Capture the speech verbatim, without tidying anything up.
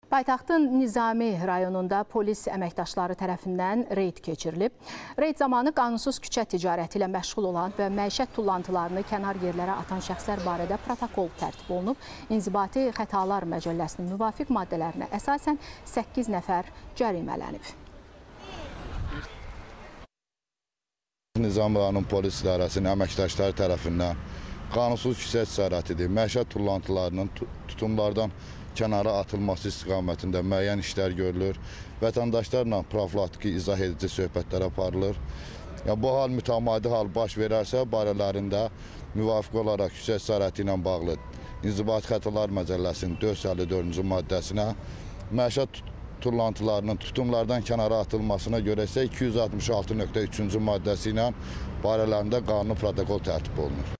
Paytaxtın Nizami rayonunda polis əməkdaşları tərəfindən reyd keçirilib. Reyd zamanı qanunsuz küçə ticarəti ilə məşğul olan və məişət tullantılarını kənar yerlərə atan şəxslər barədə protokol tərtib olunub. İnzibati Xətalar Məcəlləsinin müvafiq maddələrinə əsasən səkkiz nəfər cərimələnib. Nizami rayon polis idarəsinin əməkdaşları tərəfindən qanunsuz küçə ticarətidir, məişət tullantılarının tutumlardan kənara atılması istiqamətində müəyyən işlər görülür. Vətəndaşlarla profilaktiki izah edici söhbətlər aparılır. Ya, bu hal mütəmadi hal baş verərsə, barələrində müvafiq olaraq küçə ticarəti ilə bağlı İnzibati Xətalar Məcəlləsinin dörd yüz əlli dördüncü maddəsinə, məişət tullantılarının tutumlardan kənara atılmasına görə isə iki yüz altmış altı nöqtə üçüncü maddəsi ilə barələrində qanuni protokol tərtib olunur.